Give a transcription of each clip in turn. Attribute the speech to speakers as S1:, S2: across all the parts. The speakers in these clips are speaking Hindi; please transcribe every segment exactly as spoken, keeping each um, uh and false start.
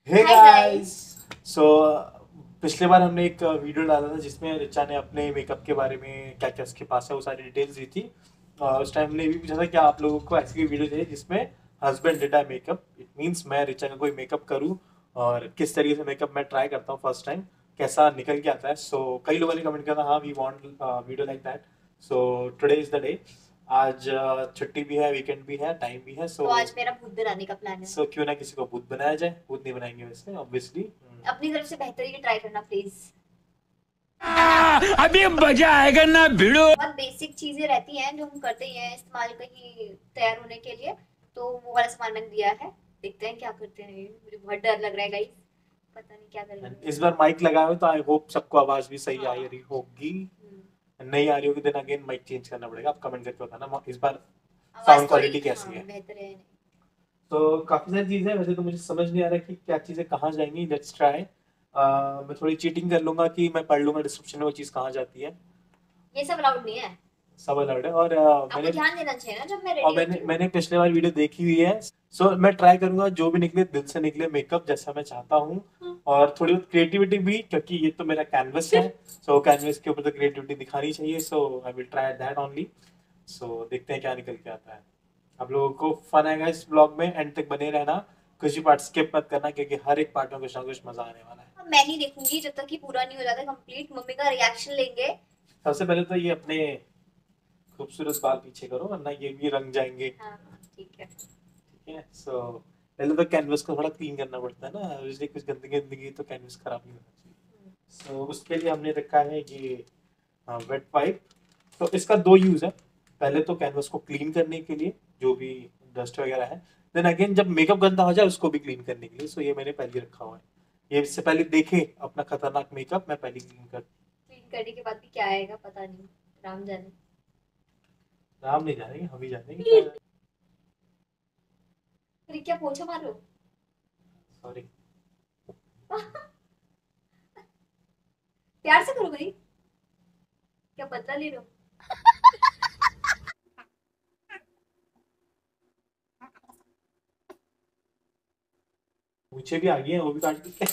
S1: हे
S2: हाय
S1: गाइस।
S2: गाइस।
S1: सो पिछले बार हमने एक वीडियो डाला था जिसमें रिचा ने अपने मेकअप के बारे में क्या क्या उसके पास है वो सारी डिटेल्स दी थी। और उस टाइम हमने ये भी पूछा था कि आप लोगों को ऐसी कोई वीडियो चाहिए जिसमें husband did makeup. It means मैं रिचा का कोई मेकअप करूँ और किस तरीके से मेकअप मैं ट्राई करता हूँ फर्स्ट टाइम, कैसा निकल के आता है। सो so, कई लोगों ने कमेंट किया था हाँ we want video like that. So today is the day. आज uh, छुट्टी भी है, वीकेंड भी है, टाइम भी है। सो
S2: तो आज मेरा भूत बनाने का प्लान है।
S1: सो क्यों ना किसी को भूत बनाया जाए। भूत नहीं बनाएंगे वैसे ऑब्वियसली।
S2: अपनी तरफ से बेहतरीन ट्राई करना प्लीज।
S3: अभी मजा आएगा ना भिड़ो।
S2: बहुत बेसिक चीजें रहती हैं जो हम करते ही हैं इस्तेमाल कहीं तैयार होने के लिए। तो वो वाला सामान मैंने दिया है। देखते हैं क्या करते हैं। ये मुझे बहुत डर लग रहा है गाइस। पता नहीं क्या करेंगे।
S1: इस बार माइक लगाए हो तो आई होप सबको आवाज भी सही आ
S2: हाँ।
S1: रही होगी।
S2: हम्म।
S1: नहीं आ रही होगी देन अगेन माइक चेंज करना पड़ेगा। आप कमेंट करके बताना इस बार
S2: आवाज
S1: साउंड
S2: थोड़ी
S1: क्वालिटी कैसी
S2: हाँ
S1: है।
S2: बेहतर है नहीं।
S1: तो काफी सारी चीजें हैं, वैसे तो मुझे समझ नहीं आ रहा कि क्या चीजें कहाँ जाएंगी। Let's try. मैं थोड़ी चीटिंग कर लूंगा कि मैं पढ़ लूंगा डिस्क्रिप्शन में वो चीज कहाँ जाती है।
S2: ये सब अलाउड नहीं है।
S1: सब अलर्ट है और uh,
S2: आपको
S1: मैंने
S2: ध्यान देना चाहिए ना जब मैं
S1: और
S2: रेडी
S1: मैंने
S2: होती हूँ।
S1: मैंने पिछले बार वीडियो देखी हुई है। सो so, मैं ट्राई करूंगा जो भी निकले दिल से निकले मेकअप जैसा मैं चाहता हूँ। और थोड़ी बहुत क्रिएटिविटी भी क्योंकि ये तो मेरा कैनवस है। सो so, कैनवस के ऊपर तो क्रिएटिविटी दिखानी चाहिए। So I will try that only. सो देखते हैं क्या निकल के आता है। आप लोगों को फन आएगा इस ब्लॉग में, एंड तक बने रहना। कुछ भी पार्ट स्किप मत करना क्योंकि हर एक पार्ट में कुछ ना कुछ मजा आने वाला है।
S2: अब मैं नहीं देखूंगी जब तक कि पूरा नहीं हो जाता कंप्लीट। मम्मी का रिएक्शन लेंगे।
S1: सबसे पहले तो ये अपने खूबसूरत बाल पीछे करो वरना ये भी रंग जाएंगे।
S2: हाँ हाँ ठीक है।
S1: ठीक है। सो पहले तो कैनवस को थोड़ा क्लीन करना पड़ता है ना, इसलिए कुछ गंदगी गंदगी तो कैनवस खराब नहीं होना चाहिए। सो so, उसके लिए हमने रखा है ये वेट वाइप। तो इसका दो यूज है। पहले तो कैनवस को क्लीन करने के लिए जो भी डस्ट वगैरह है। देन अगेन जब मेकअप गंदा हो जाए उसको भी क्लीन करने के लिए। सो so, ये मैंने पहले रखा हुआ है। ये इससे पहले देखे अपना खतरनाक मेकअप मैं पहले क्लीन कर।
S2: क्लीन करने के बाद भी क्या आएगा पता नहीं। राम जाने।
S1: राम नहीं जानेंगे, हम ही जानेंगे।
S2: फिर क्या पोछा मारो।
S1: सॉरी।
S2: प्यार से करो भाई। क्या बदला ले रहे हो।
S1: पूछे भी आ गई है वो भी काट दी।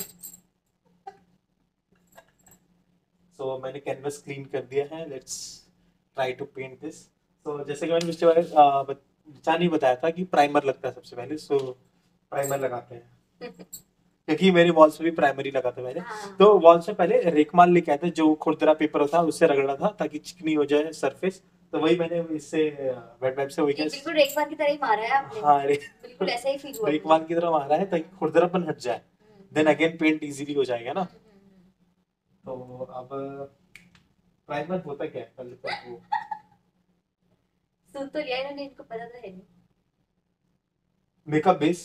S1: सो so, मैंने कैनवस क्लीन कर दिया है। Let's try to paint this. तो जैसे कि मैंने पिछले बार आ, बत, बच्चा नहीं बताया था कि प्राइमर लगता है सबसे पहले। सो so, प्राइमर लगाते हैं क्योंकि मेरे वॉल्स पे भी प्राइमरी लगा था मैंने।
S2: हाँ।
S1: तो वॉल्स पे पहले रेकमाल लेके आए थे जो खुरदरा पेपर होता है उससे रगड़ा था ताकि चिकनी हो जाए सरफेस। तो वही मैंने इससे वेट वेब से वही
S2: ये
S1: क्या।
S2: बिल्कुल रेखवान की तरह ही मारा है आपने।
S1: हाँ रे,
S2: बिल्कुल ऐसा ही फील हुआ मुझे।
S1: रेकमाल की तरह मारा है ताकि खुरदरापन हट जाए।
S2: Hmm,
S1: then again paint easily हो जाएगा ना।
S2: हम्म, हम्म,
S1: तो अब प्राइमर होता क्या है पहले तो वो।
S2: हम्म। सुन तो लिया इन्होंने इनको पता तो है नहीं।
S1: मेकअप बेस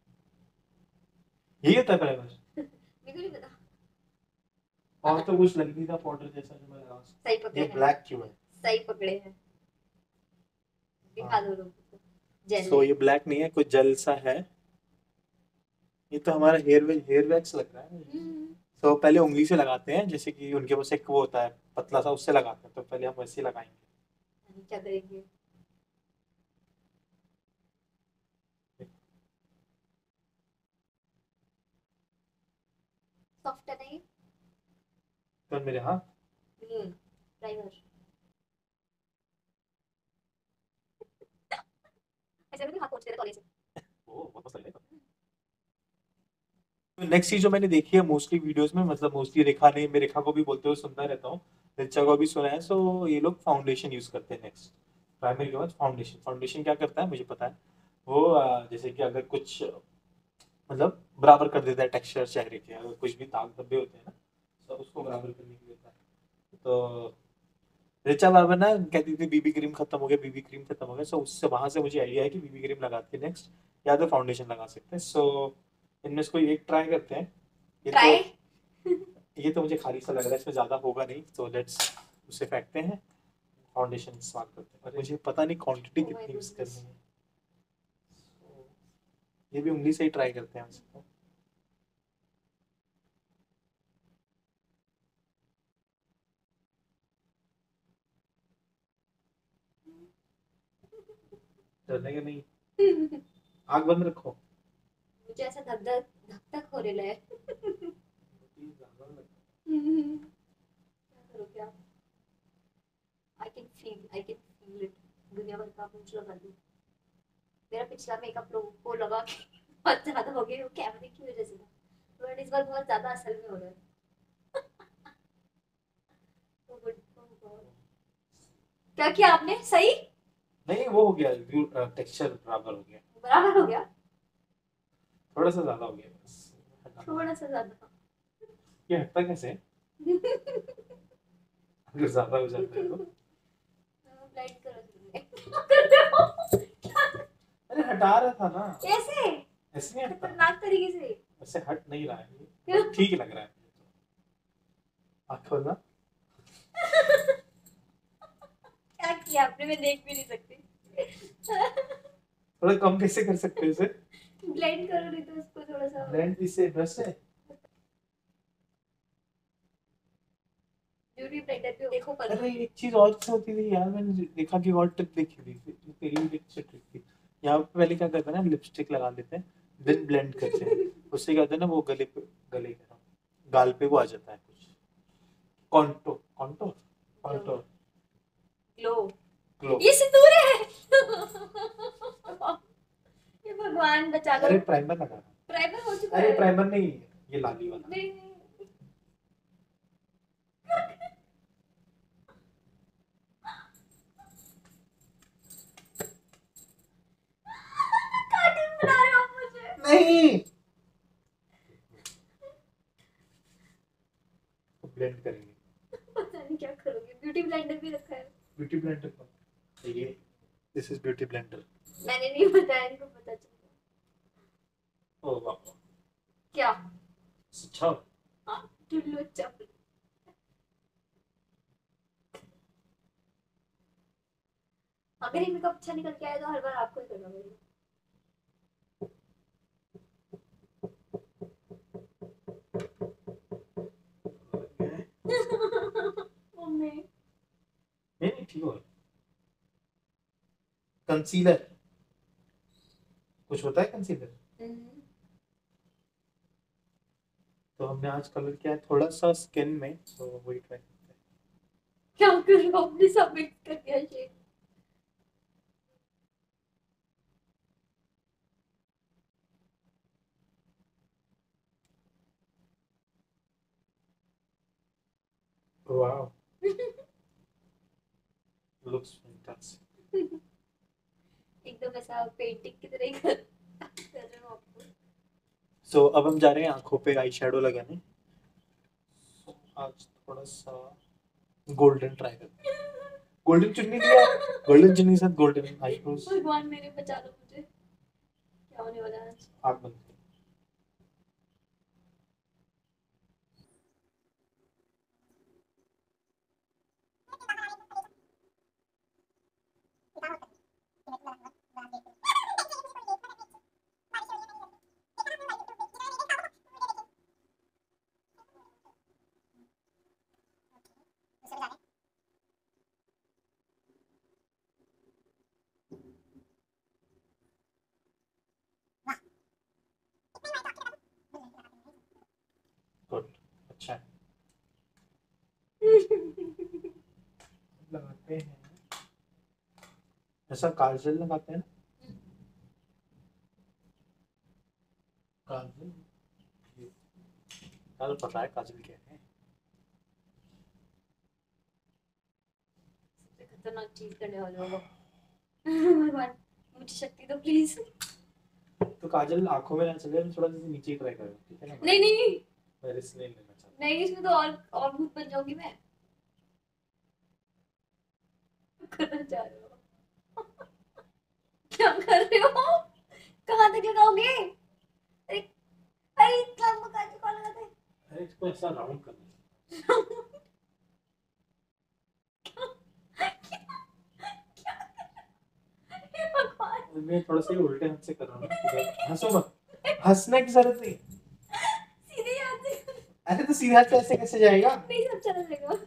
S1: यही होता है प्राइमर।
S2: मेरे को नहीं पता।
S1: और तो कुछ लग नहीं था पाउडर जैसा जो मैं लगा सकता
S2: सही
S1: हूँ।
S2: पकड़े
S1: ये
S2: हैं।
S1: ब्लैक क्यों है।
S2: सही पकड़े हैं। दिखा
S1: हाँ।
S2: दो लोगों को। जेल
S1: सो
S2: है।
S1: ये ब्लैक नहीं है, कुछ जल सा है। ये तो हमारा हेयर वे हेयर वैक्स लग रहा है।
S2: हम्म।
S1: तो पहले उंगली से लगाते हैं जैसे कि उनके पास एक वो होता है पतला सा उससे लगाते हैं। तो पहले हम वैसे ही लगाएंगे।
S2: क्या करेंगे। सॉफ्ट है नहीं।
S1: तो मेरे हाथ
S2: हम्म। प्राइमर। ऐसे भी हाथ पोंछ देते कॉलेज से।
S1: नेक्स्ट चीज जो मैंने देखी है मोस्टली वीडियोस में, मतलब मोस्टली रेखा ने मैं रेखा को भी बोलते हुए सुनता रहता हूँ, रिचा को भी सुना है। सो ये लोग फाउंडेशन यूज करते हैं नेक्स्ट। प्राइमरी के बाद फाउंडेशन। फाउंडेशन क्या करता है मुझे पता है। वो अ, जैसे कि अगर कुछ मतलब बराबर कर देता है टेक्सचर चेहरे के, अगर कुछ भी दाग धब्बे होते हैं ना तो उसको बराबर करने के लिए होता है। तो ऋचा बार बार ना कहती थी बीबी क्रीम खत्म हो गया, बीबी क्रीम खत्म हो गया। सो उससे वहां से मुझे आइडिया है कि बीबी क्रीम लगाते हैं नेक्स्ट, या तो फाउंडेशन लगा सकते हैं। सो इनमें से कोई एक ट्राई करते हैं। ये तो
S2: ट्राई।
S1: ये तो मुझे खाली सा लग रहा है, इसमें ज्यादा होगा नहीं। तो लेट्स उसे फेंकते हैं। फाउंडेशन इस्तेमाल करते हैं और मुझे पता नहीं क्वांटिटी
S2: ओ माय
S1: कितनी यूज
S2: गुडनेस।
S1: करनी है। So, ये भी उंगली से ही ट्राई करते हैं वैसे तो। डरने का नहीं। आग बंद रखो।
S2: मुझे ऐसा धक धक धक धक होने लगा है।
S1: ज्यादा लग-
S2: हम्म, क्या करोगे आप? I can feel I can feel it. दुनिया भर का मुझे लगा दूं। मेरा पिछला मेकअप लोगों को लगा कि बहुत ज्यादा हो गया, वो कैमरे की वजह से था, बट इस बार बहुत ज्यादा असल में हो रहा है। Oh good, oh God। क्या किया आपने? सही
S1: नहीं वो हो गया, टेक्सचर बराबर हो गया,
S2: बराबर हो गया,
S1: थोड़ा सा ज्यादा हो गया बस।
S2: थोड़ा सा ज्यादा।
S1: ये हटता कैसे है? अगर ज्यादा हो जाता है तो?
S2: ब्लाइंड करो तुमने। क्या कर रहे हो?
S1: अरे हटा रहा था ना,
S2: कैसे?
S1: ऐसे नहीं हटता,
S2: खतरनाक तरीके से।
S1: ऐसे हट नहीं रहा है ये,
S2: क्यों?
S1: बट ठीक लग रहा है। आँख खोलना।
S2: क्या किया आपने? मैं देख भी नहीं सकती।
S1: थोड़ा कम कैसे कर सकते हैं इसे?
S2: ब्लेंड करो नहीं तो उसको थोड़ा सा।
S1: ब्लेंड इससे ब्रश से?
S2: ब्यूटी ब्लेंडर पे देखो पर।
S1: अरे एक चीज और से होती थी यार, मैंने देखा कि और ट्रिक देखी थी, तेरी भी अच्छी ट्रिक थी। यहाँ पे पहले क्या करते हैं ना, लिपस्टिक लगा देते हैं, देन ब्लेंड करते हैं, उससे क्या होता है ना, वो गले पे, गले कह रहा हूँ, गाल पे वो आ जाता है कुछ, कॉन्टो कॉन्टो कॉन्टोर
S2: ग्लो।
S1: ग्लो।
S2: ये सिंदूर है। ये भगवान बचा लो।
S1: अरे प्राइमर लगा रहा
S2: प्राइमर हो
S1: हूँ।
S2: चुका
S1: अरे
S2: है।
S1: प्राइमर नहीं, ये लाली वाला।
S2: नहीं नहीं। कार्टून बना रहे हो आप मुझे।
S1: नहीं, ब्लेंड करेंगे।
S2: पता नहीं क्या करोगे। ब्यूटी ब्लेंडर भी रखा है।
S1: ब्यूटी ब्लेंडर का ये, दिस इज ब्यूटी ब्लेंडर।
S2: मैंने नहीं बताया, इनको पता चला।
S1: ओह वाह,
S2: क्या?
S1: अच्छा।
S2: हाँ, टुल्लू चप्पल। अगर ये मेकअप अच्छा निकल के आया तो हर बार आपको ही करना पड़ेगा। मम्मी।
S1: नहीं नहीं ठीक हो गया। कंसीलर, कुछ होता है कंसीलर? तो हमने आज कलर किया है थोड़ा सा स्किन में, तो वही ट्राई करते हैं।
S2: क्या कर रहे हो? अपने सब मिक्स कर दिया शेड।
S1: Wow, looks fantastic.
S2: एकदम ऐसा पेंटिंग की तरह ही कर कर रहे हो आपको।
S1: सो so, अब हम जा रहे हैं आंखों पे आई शेडो लगाने। so, आज थोड़ा सा गोल्डन ट्राई करते हैं। गोल्डन चुन्नी लिया, गोल्डन चुन्नी के साथ गोल्डन आईब्रोज।
S2: भगवान मेरे बचा लो मुझे। क्या होने वाला है आज?
S1: आँख बंद करो। गुड, अच्छा है। लगाते हैं ऐसा, काजल लगाते हैं ना, काजल, ये काजल पता है काजल क्या है?
S2: सबसे खतरनाक चीज करने वाले हो भगवान, मुझे शक्ति दो प्लीज।
S1: तो काजल आंखों में ना चले, थोड़ा सा नीचे ही ट्राई करो, ठीक है ना?
S2: नहीं नहीं नहीं
S1: मैं रिस्क नहीं लेना चाहता।
S2: नहीं, इसमें तो और और भूत बन जाऊंगी मैं। करना चाह रहे हो? क्या कर रहे हो? कहाँ तक लगाओगे? अरे अरे इतना मकान कौन लगाता है?
S1: अरे इसको ऐसा राउंड करना
S2: हे भगवान।
S1: है। मैं थोड़ा सा ही उल्टे हाथ से कर रहा हूँ ना, इधर हंसो मत, हंसने की जरूरत नहीं।
S2: सीधे हाथ से।
S1: अरे तो सीधा हाथ से ऐसे कैसे जाएगा?
S2: नहीं सब चला जाएगा।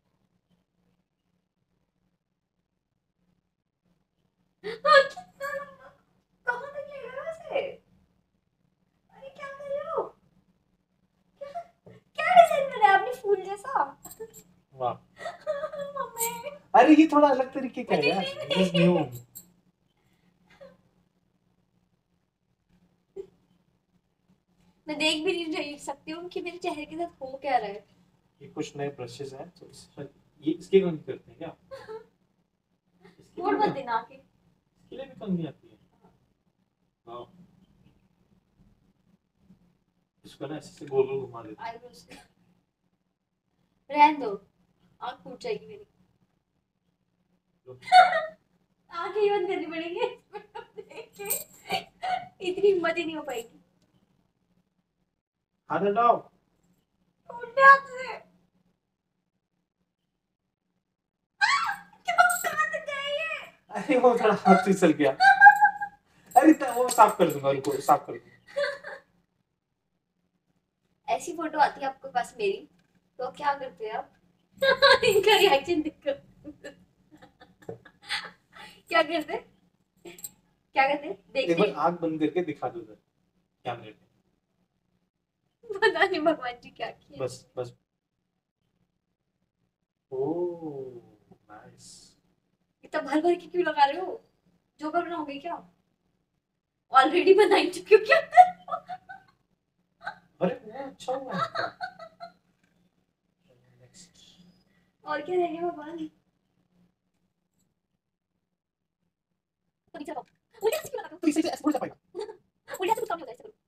S2: हाँ, कितना
S1: अरे ये थोड़ा अलग तरीके का है यार, दिस न्यू।
S2: मैं देख भी नहीं रही सकती हूँ कि मेरे चेहरे के साथ हो क्या रहा है।
S1: ये कुछ नए ब्रशेस हैं, तो इस- ये इसके काम करते हैं क्या? इसके
S2: मोड़
S1: लिए
S2: मत देना आके।
S1: इसके लिए भी कंघी आती है। वाह, इसको ना ऐसे से गोल गोल घुमा देते हैं।
S2: आईब्रोज रहने दो, आँख फूट जाएगी मेरी। आँखें ही बंद करनी पड़ेंगी देख के। इतनी हिम्मत ही नहीं हो पाएगी।
S1: हाथ हटाओ।
S2: उल्टे हाथ से क्या कर गए ये?
S1: अरे वो थोड़ा हाथ फिसल गया। अरे तो वो साफ कर दूंगा, रुको साफ कर दूंगा।
S2: ऐसी फोटो आती है आपके पास मेरी, तो क्या करते हैं आप? इनका रिएक्शन देखो। क्या करते क्या करते
S1: एक
S2: देखते
S1: बार आंख बंद करके दिखा दो उधर कैमरे पे।
S2: पता नहीं भगवान जी क्या किया।
S1: बस बस। Oh nice.
S2: इतना भर भर के क्यों लगा रहे हो? जोकर बनाओगे क्या? ऑलरेडी बना ही चुकी हो क्या?
S1: अरे वो अच्छा हुआ है। नेक्स्ट।
S2: और क्या रह गया भगवान? तो नीचे रखो। उल्टे हाथ से क्यों लगा रहे हो?
S1: तो इसे ऐसे बोल पाएगा।
S2: उल्टे हाथ से कुछ काम नहीं होता, ऐसे करो।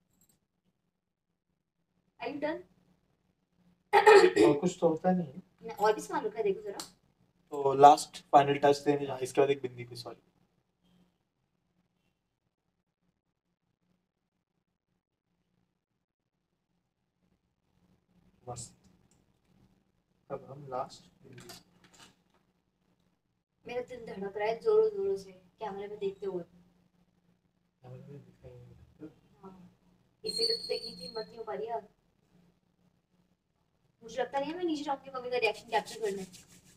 S2: Are you done?
S1: और कुछ तो होता नहीं है।
S2: मैं और भी सामान रखा है, देखो जरा।
S1: तो लास्ट फाइनल टच देने जा, इसके बाद एक बिंदी पे, सॉरी। बस अब हम लास्ट बिंदी।
S2: मेरा दिल धड़क रहा है जोरों जोरों से कैमरे में देखते हुए।
S1: कैमरे में दिखाएंगे।
S2: हाँ, इसीलिए तो देखने की हिम्मत नहीं हो पा रही यार। मुझे लगता नहीं है मैं नीचे जाऊंगी मम्मी का रिएक्शन कैप्चर करने।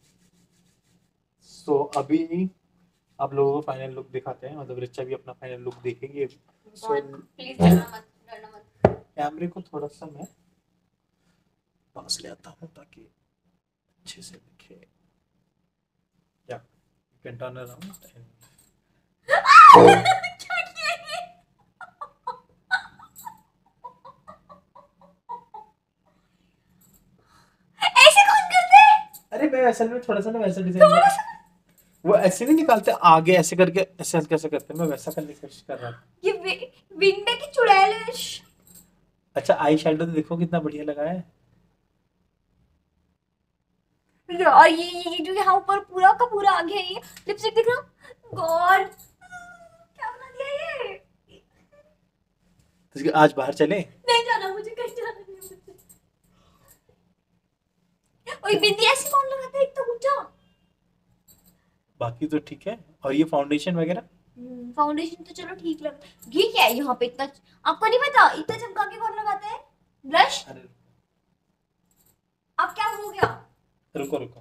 S1: तो अभी आप लोगों को फाइनल लुक दिखाते हैं, मतलब रिचा भी अपना फाइनल लुक देखेंगे। So,
S2: प्लीज डरना मत, डरना मत।
S1: कैमरे को थोड़ा सा मैं पास ले आता हूँ ताकि अच्छे से दिखे। या you can turn around and
S2: क्या किया ये? ऐसे कौन करते हैं?
S1: अरे मैं असल में थोड़ा सा ना वैसा डिजाइन
S2: थोड़ा सा
S1: वो ऐसे नहीं निकालते, आगे ऐसे करके ऐसे हल्के ऐसे करते हैं, मैं वैसा करने की कोशिश कर रहा था।
S2: ये वि- विंडे की चुड़ैल है। श-
S1: अच्छा आई शेडो तो देखो कितना बढ़िया लगा है।
S2: और ये ये जो यहाँ ऊपर पूरा का पूरा आ गया, ये लिपस्टिक दिख रहा। गॉड क्या बना दिया ये?
S1: तो आज बाहर चले।
S2: नहीं जाना मुझे, कहीं जाना नहीं मुझे। ओए बिंदी ऐसे कौन लगाता है इतना ऊंचा?
S1: बाकी तो ठीक है। और ये फाउंडेशन वगैरह
S2: फाउंडेशन तो चलो ठीक लग। ये क्या है यहाँ पे इतना? आपको नहीं पता इतना चमका के कौन लगाता है ब्लश?
S1: अरे
S2: अब क्या हो गया?
S1: रुको रुको।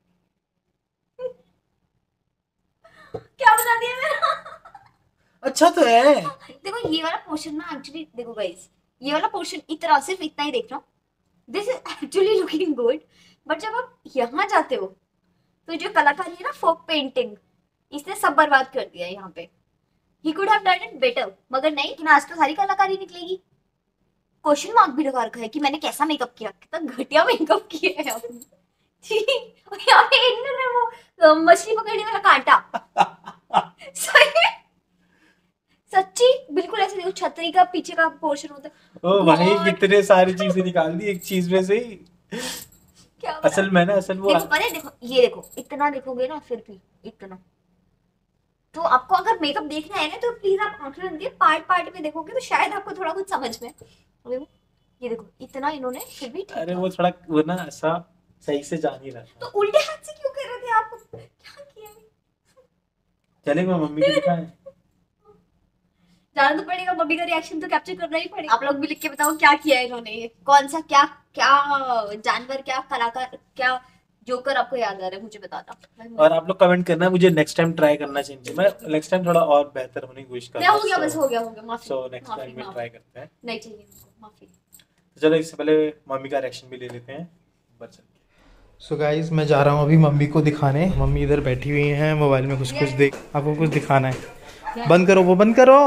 S2: क्या बना दिया मेरा?
S1: अच्छा तो है।
S2: देखो ये वाला पोर्शन ना एक्चुअली देखो गाइस, ये वाला पोर्शन इतना सिर्फ इतना ही देख रहा हूँ, this is actually looking good. But जब आप यहाँ जाते हो तो जो कलाकारी है ना फोक पेंटिंग, इसने सब बर्बाद कर दिया यहाँ पे। He could have done it better, मगर नहीं कि आज तो सारी कलाकारी निकलेगी। क्वेश्चन मार्क भी लगा रखा है कि मैंने कैसा मेकअप किया, कितना घटिया मेकअप किया है आपने। ठीक, और यहाँ पे इन्होंने वो अ, मछली पकड़ने वाला कांटा सही में, सच्ची बिल्कुल ऐसे देखो छतरी का पीछे का पोर्शन होता है।
S1: ओ भाई
S2: God!
S1: कितने सारी चीजें निकाल दी एक चीज में से ही।
S2: क्या
S1: असल में ना असल वो
S2: देखो पता है, देखो ये देखो इतना देखोगे ना फिर भी इतना, तो आपको अगर मेकअप देखना है ना तो प्लीज आप आंखें बंद करके पार्ट पार्ट में देखोगे तो शायद आपको थोड़ा कुछ समझ में। देखो ये देखो इतना इन्होंने फिर भी ठीक
S1: अरे
S2: था।
S1: वो थोड़ा वो ना ऐसा सही से जा नहीं रहा
S2: तो
S1: था।
S2: उल्टे हाथ से क्यों कर रहे थे आप? क्या किया?
S1: चलेगा मम्मी को दिखाएं।
S2: जाना तो पड़ेगा, मम्मी का रिएक्शन तो कैप्चर करना ही पड़ेगा। आप लोग भी लिख के बताओ क्या किया है इन्होंने, ये कौन सा क्या क्या जानवर, क्या कलाकार, क्या जोकर आपको याद आ रहा है मुझे बताना।
S1: और आप लोग कमेंट करना मुझे नेक्स्ट टाइम ट्राई करना चाहिए, मैं नेक्स्ट टाइम थोड़ा और बेहतर होने की कोशिश
S2: नहीं
S1: करूंगा।
S2: हो गया बस, हो गया हो गया, माफी
S1: सो नेक्स्ट
S2: माफी
S1: टाइम में
S2: माफी।
S1: ट्राई करते हैं।
S2: नहीं चाहिए मुझको, माफी।
S1: तो चलो इससे पहले मम्मी का रिएक्शन भी ले लेते हैं। बस सो गाइज मैं जा रहा हूँ अभी मम्मी को दिखाने। मम्मी इधर बैठी हुई हैं, मोबाइल में कुछ कुछ देख, आपको कुछ दिखाना है। बंद करो, वो बंद करो।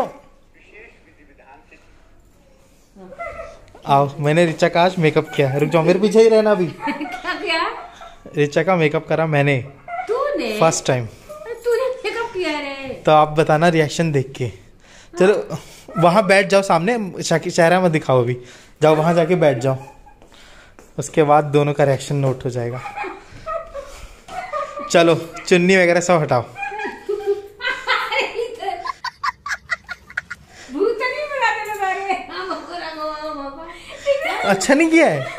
S1: आओ, मैंने रिचा का आज मेकअप किया। रुक जाओ, मेरे पीछे ही रहना अभी।
S4: क्या किया?
S1: रिचा का मेकअप करा मैंने
S4: तूने?
S1: First time.
S4: तूने मेकअप किया रे?
S1: तो आप बताना रिएक्शन देख के। चलो वहाँ बैठ जाओ, सामने चेहरा मत दिखाओ अभी, जाओ वहाँ जाके बैठ जाओ, उसके बाद दोनों का रिएक्शन नोट हो जाएगा। चलो चुन्नी वगैरह सब हटाओ।
S4: भूत नहीं बना देने वाले। हाँ, बाबा, बाबा, बाबा।
S1: अच्छा नहीं किया है?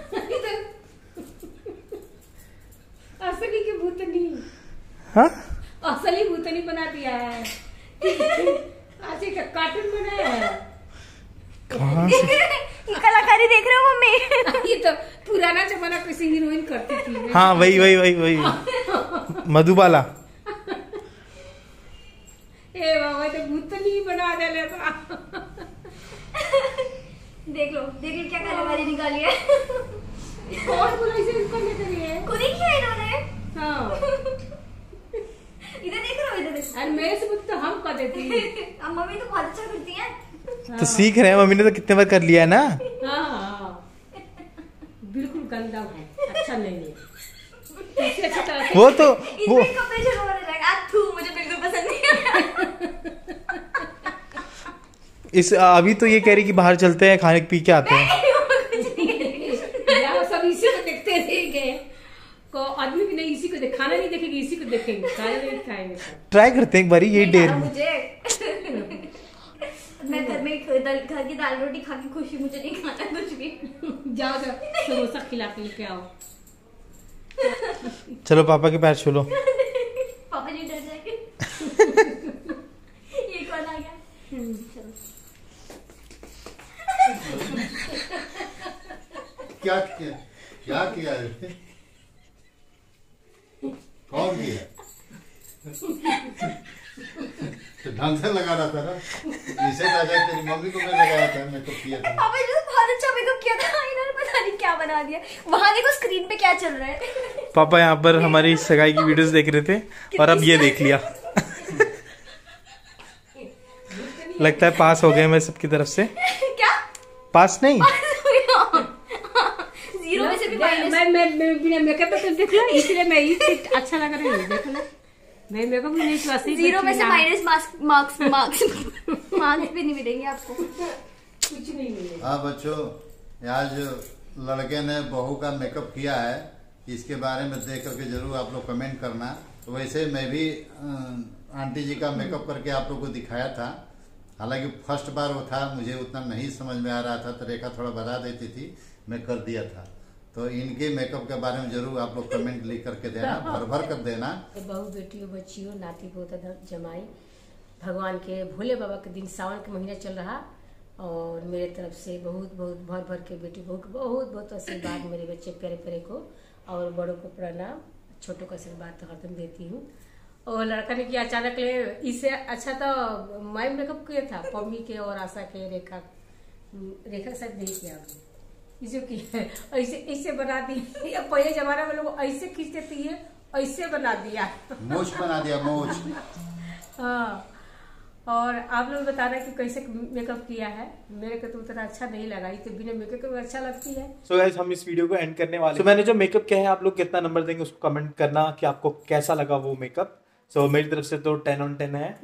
S4: असली की भूतनी।
S1: हाँ
S4: असली भूतनी बना दिया है। आज एक कार्टून बनाया है।
S1: कहाँ से?
S2: ये कलाकारी देख रहे हो मम्मी?
S4: ये तो पुराना जमाना किसी हीरोइन करती थी।
S1: हाँ वही वही वही वही मधुबाला।
S4: ए बाबा तो भूतनी बना दे ले।
S2: देख लो देख लो क्या कलाकारी निकाली है।
S4: कौन बोला इसे करने के लिए?
S2: खुद ही किया इन्होंने।
S4: हाँ।
S2: इधर देख रहे हो, इधर देख।
S4: अरे मेरे से तो हम कर देती।
S2: अब मम्मी तो बहुत अच्छा करती है।
S1: तो सीख रहे हैं, मम्मी ने तो कितने बार कर लिया है ना।
S4: हाँ हाँ बिल्कुल गंदा है, अच्छा नहीं है। इससे अच्छा तरह से
S1: वो तो वो
S2: इसमें कपड़े शुरू होने लगा। आ, थू, मुझे बिल्कुल पसंद नहीं है।
S1: इस अभी तो ये कह रही कि बाहर चलते हैं, खाने पी के आते हैं।
S2: कुछ नहीं है।
S4: यार सब इसी को देखते रहेंगे। को आदमी भी नहीं इसी को देख, खाना नहीं देखेंगे, इसी को देखेंगे, खाना नहीं खाएंगे सब।
S1: ट्राई करते हैं एक बारी, ये
S2: नहीं
S1: डेर
S2: खाना
S1: में।
S2: मुझे मैं घर में दाल- घर की दाल रोटी खा के खुशी, मुझे नहीं खाना कुछ भी।
S4: जाओ जाओ समोसा खिला के लेके आओ।
S1: चलो पापा के पैर छू लो।
S2: पापा जी डर जाएंगे। ये कौन आ गया? चलो।
S5: क्या किया क्या किया है? कौन किया? तो ढंग से लगा रहा था ना, इसे लगा तेरी मम्मी को मैं लगाया था, मैं तो किया था।
S2: पापा जी ने बहुत अच्छा मेकअप किया था, इन्होंने पता नहीं क्या बना दिया। वहाँ देखो स्क्रीन पे क्या चल रहा है।
S1: पापा यहाँ पर हमारी सगाई की वीडियोस देख रहे थे और अब ये देख लिया। लगता है पास हो गए मैं सबकी तरफ से।
S2: क्या?
S1: पास नहीं,
S2: जीरो में से भी
S4: मैं
S2: माइनस।
S4: मैं मैं मैं बिना मेकअप पे तो देख लो, इसलिए मैं इसे अच्छा लग रही हूँ। देखो ना मैं मेकअप भी नहीं किया, सिर्फ
S2: जीरो में से
S4: ना-
S2: minus marks marks marks marks भी नहीं मिलेंगे आपको।
S4: कुछ नहीं मिलेगा।
S5: हाँ बच्चों, आज लड़के ने बहू का मेकअप किया है, इसके बारे में देख करके जरूर आप लोग कमेंट करना। तो वैसे मैं भी अ, आंटी जी का मेकअप करके आप लोग को दिखाया था। हालांकि फर्स्ट बार वो था, मुझे उतना नहीं समझ में आ रहा था, तो रेखा थोड़ा बता देती थी, मैं कर दिया था। तो इनके मेकअप के बारे में जरूर आप लोग कमेंट लिख करके देना, भर भर कर देना।
S4: बहू बेटियों बच्चियों नाती पोता जमाई, भगवान के भोले बाबा के दिन सावन के महीना चल रहा, और मेरे तरफ से बहुत बहुत भर भर के बेटी बहू को बहुत बहुत आशीर्वाद, मेरे बच्चे प्यारे प्यारे को, और बड़ों को प्रणाम, छोटों को आशीर्वाद तो हरदम देती हूँ। और लड़का ने किया अचानक ले, इससे अच्छा तो मैं मेकअप किया था, पम्मी के और आशा के, रेखा रेखा के साथ नहीं किया आपने, इसे किया ऐसे ऐसे बना दी। पहले जमाना में लोग ऐसे खींच देती है, ऐसे बना दिया।
S5: मोच बना दिया, मोच।
S4: हाँ, और आप लोग बताना कि कैसे मेकअप किया है। मेरे को तो उतना अच्छा नहीं लगा, ये तो बिना मेकअप के अच्छा लगती है।
S1: सो गाइस हम इस वीडियो को एंड करने वाले हैं। so, मैंने जो मेकअप किया है, आप लोग कितना नंबर देंगे उसको कमेंट करना कि आपको कैसा लगा वो मेकअप। सो so, मेरी तरफ से तो टेन ऑन टेन है।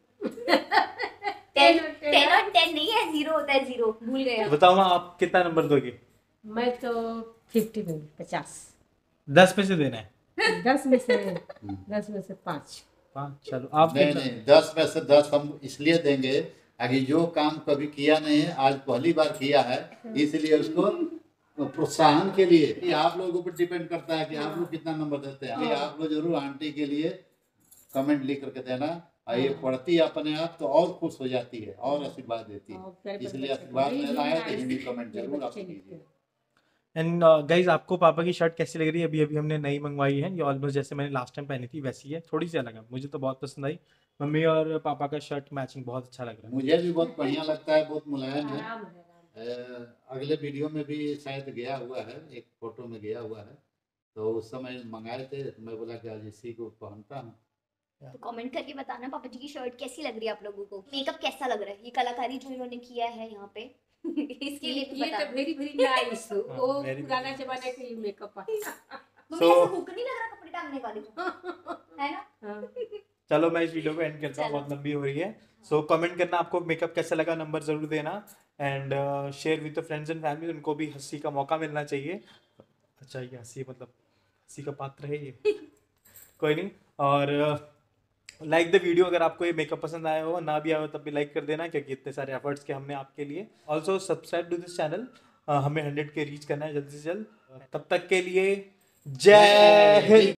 S2: टेन टेन और टेन नहीं है, जीरो होता है, जीरो भूल गए आप।
S1: बताओ ना आप कितना नंबर दोगे?
S4: मैं तो फिफ्टी में पचास,
S1: दस में से देना है।
S4: दस में से दस में से पाँच।
S1: पाँच। चलो आप
S5: नहीं
S1: कितना?
S5: नहीं, दस में से दस हम इसलिए देंगे कि जो काम कभी किया नहीं है, आज पहली बार किया है, इसलिए उसको प्रोत्साहन के लिए। ये आप लोगों पर डिपेंड करता है कि आप लोग कितना नंबर देते हैं। ये आप लोग जरूर आंटी के लिए कमेंट लिख करके देना, और ये पढ़ती है अपने आप तो और खुश हो जाती है और आशीर्वाद देती है, इसलिए आशीर्वाद लेना है तो हिंदी कमेंट जरूर आप कीजिए।
S1: एंड गाइज आपको पापा की शर्ट कैसी लग रही है? अभी अभी हमने नई मंगवाई है, ये ऑलमोस्ट जैसे मैंने लास्ट टाइम पहनी थी वैसी है, थोड़ी सी अलग है, मुझे तो बहुत पसंद आई। मम्मी और पापा का शर्ट मैचिंग बहुत अच्छा लग रहा है।
S5: मुझे भी बहुत बढ़िया लगता है, बहुत मुलायम है।
S4: आराम है, आराम।
S5: अ, अगले वीडियो में भी शायद गया हुआ है, एक फोटो में गया हुआ है, तो उस समय मंगाए थे, तो मैं बोला कि आज इसी को पहनता हूँ।
S2: तो कमेंट करके बताना पापा जी की शर्ट कैसी लग रही है आप लोगों को, मेकअप कैसा लग रहा है, ये कलाकारी जो इन्होंने किया है यहाँ पे इसके लिए भी
S4: ये
S2: बता
S4: तो वेरी वेरी नाइस वो
S1: हाँ, very,
S4: पुराना
S1: very
S4: जमाने का ये मेकअप
S2: मम्मी
S1: So-
S2: ऐसा हुक नहीं लग रहा कपड़े टांगने वाले को, है ना?
S1: चलो मैं इस वीडियो को एंड करता हूँ,
S2: चलो।
S1: बहुत लंबी हो रही है। सो कमेंट करना आपको मेकअप कैसा लगा, नंबर जरूर देना, and share with friends and family, उनको भी हंसी का मौका मिलना चाहिए। अच्छा ये हंसी मतलब हंसी का पात्र है ये कोई नहीं। और लाइक द वीडियो, अगर आपको ये मेकअप पसंद आया हो, ना भी आया हो तब भी लाइक कर देना, क्योंकि इतने सारे एफर्ट्स किए हमने आपके लिए। Also subscribe to this channel, हमें हंड्रेड के रीच करना है जल्द से जल्द। तब तक के लिए जय हिंद।